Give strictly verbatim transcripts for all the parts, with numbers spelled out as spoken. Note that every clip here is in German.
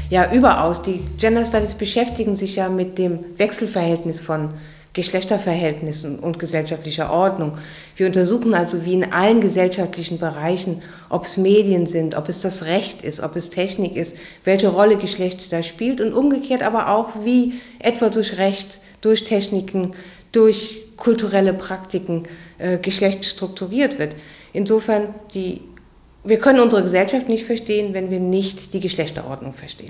Ja, überaus. Die Gender Studies beschäftigen sich ja mit dem Wechselverhältnis von Geschlechterverhältnissen und gesellschaftlicher Ordnung. Wir untersuchen also wie in allen gesellschaftlichen Bereichen, ob es Medien sind, ob es das Recht ist, ob es Technik ist, welche Rolle Geschlecht da spielt und umgekehrt aber auch, wie etwa durch Recht, durch Techniken, durch kulturelle Praktiken äh, Geschlecht strukturiert wird. Insofern, die, wir können unsere Gesellschaft nicht verstehen, wenn wir nicht die Geschlechterordnung verstehen.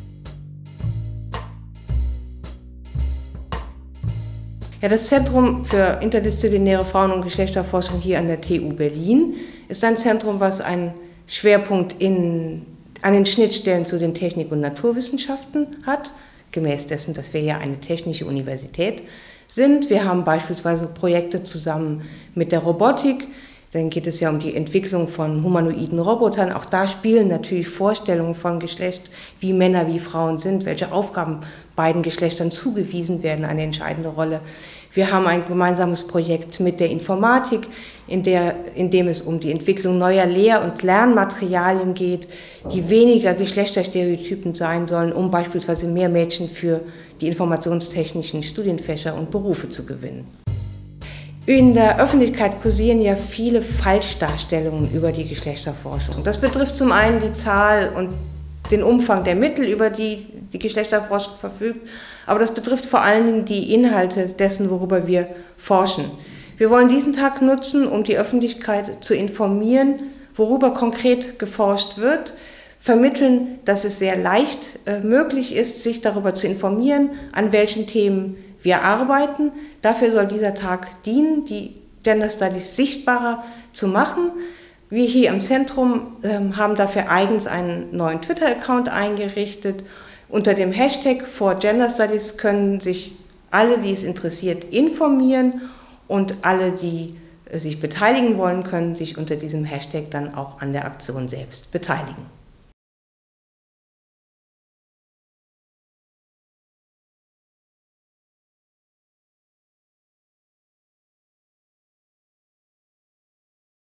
Ja, das Zentrum für interdisziplinäre Frauen- und Geschlechterforschung hier an der T U Berlin ist ein Zentrum, was einen Schwerpunkt in, an den Schnittstellen zu den Technik- und Naturwissenschaften hat, gemäß dessen, dass wir ja eine technische Universität sind. Wir haben beispielsweise Projekte zusammen mit der Robotik. Dann geht es ja um die Entwicklung von humanoiden Robotern. Auch da spielen natürlich Vorstellungen von Geschlecht, wie Männer, wie Frauen sind, welche Aufgaben beiden Geschlechtern zugewiesen werden, eine entscheidende Rolle. Wir haben ein gemeinsames Projekt mit der Informatik, in, der, in dem es um die Entwicklung neuer Lehr- und Lernmaterialien geht, die weniger Geschlechterstereotypen sein sollen, um beispielsweise mehr Mädchen für die informationstechnischen Studienfächer und Berufe zu gewinnen. In der Öffentlichkeit kursieren ja viele Falschdarstellungen über die Geschlechterforschung. Das betrifft zum einen die Zahl und den Umfang der Mittel, über die die Geschlechterforschung verfügt, aber das betrifft vor allen Dingen die Inhalte dessen, worüber wir forschen. Wir wollen diesen Tag nutzen, um die Öffentlichkeit zu informieren, worüber konkret geforscht wird, vermitteln, dass es sehr leicht äh, möglich ist, sich darüber zu informieren, an welchen Themen wir arbeiten. Dafür soll dieser Tag dienen, die Gender Studies sichtbarer zu machen. Wir hier im Zentrum ähm, haben dafür eigens einen neuen Twitter-Account eingerichtet. Unter dem Hashtag for Gender Studies können sich alle, die es interessiert, informieren und alle, die äh, sich beteiligen wollen, können sich unter diesem Hashtag dann auch an der Aktion selbst beteiligen.